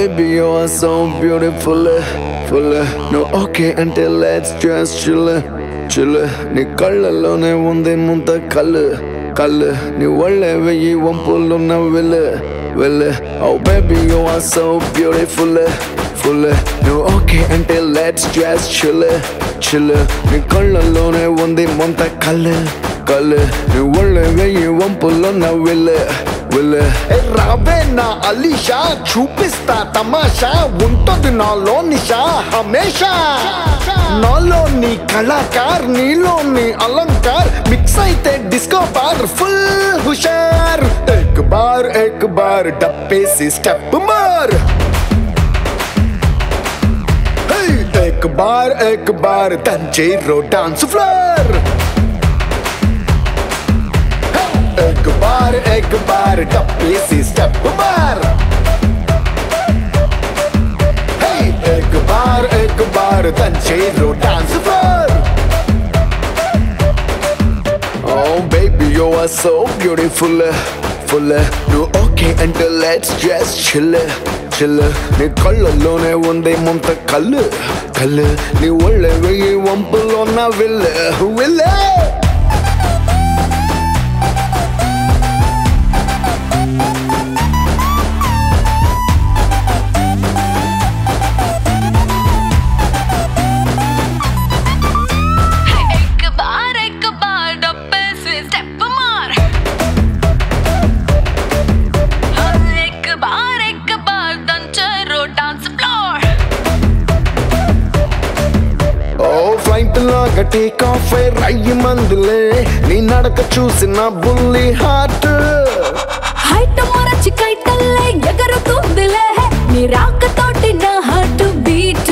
baby, you are so beautiful. Full. No, okay, until let's just chill. Ni kallalone unde munta kallu. Ni walle veyi wampullo na ville. Oh baby, you are so beautiful. Full. No, okay, until let's just chill. Ni kallalone unde munta kallu. Ni walle veyi wampullo na ville. రావే నా అలీషా చూపిస్తా తమాషా ఉంటుంది నాలో నిషా హమేషా నాలో నీ కళాకార్ నీలో నీ అలంకార్ మిక్స్ అయితే డిస్కో బార్ ఫుల్ హుషార్ एक बार डब्बे से स्टेप मार एक बार तंजेरो डांस फ्लोर एक बार डब्बे से स्टेप मार एक बार तंजेरो dance floor Oh baby, you are so beautiful. No, okay, until let's just chill. Ni kallalone unde munta kallu. Ni walle veyi wampullo na ville. Take off రయ్యి మందులే నీ నడక చూసిన బుల్లి హార్ట్ హైట్ మరచి కైటల్లే ఎగరుతుందిలే నీ రాకతోటి నా హార్ట్ బీట్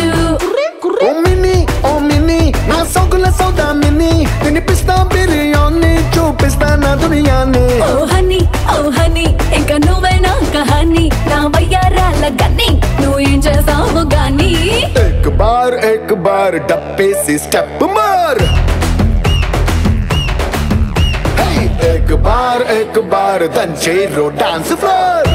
ఓ mini నా సోకుల సౌదా మినీ తినిపిస్తా బిర్యానీ చూపిస్తా నా దునియాని ఓ హనీ ఇంకా నువ్వే నా కహాని నా వయ్యారాల గని నువ్వు ఏం చేసావు గాని एक बार डब्बे से स्टेप मार एक बार तंजेरो डांस फ्लोर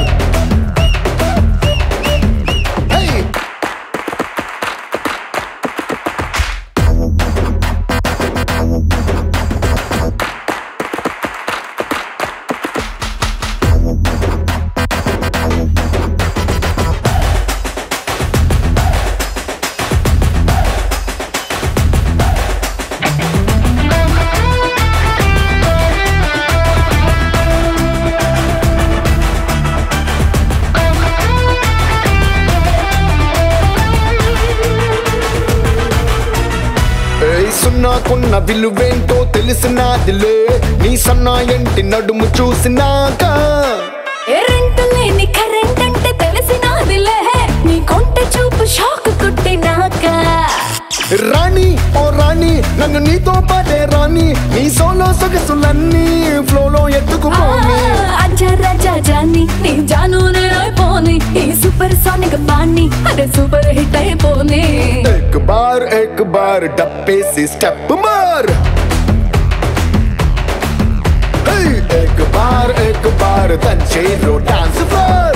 నాకున్న విలువేంటో తెలిసినాదిలే నీ సన్నా ఎంటి నడుము చూసినాక రెంట్ లేని కరెంట్ అంటే తెలిసినాదిలే నీ కొంట చూపు షాక్ కొట్టినాక రాణి ఓ రాణి నన్ను నీతో పాటే రాణి నీ సోలో సొగసులన్నీ ఫ్లోలో ఎత్తుకుపోని అజరా జాని నీ జాను అయిపోని ఈ సూపర్ సానిక్ బాణి అదే సూపర్ హిట్ అయిపోని एक बार डब्बे से स्टेप मार एक बार तंजेरो डांस फ्लोर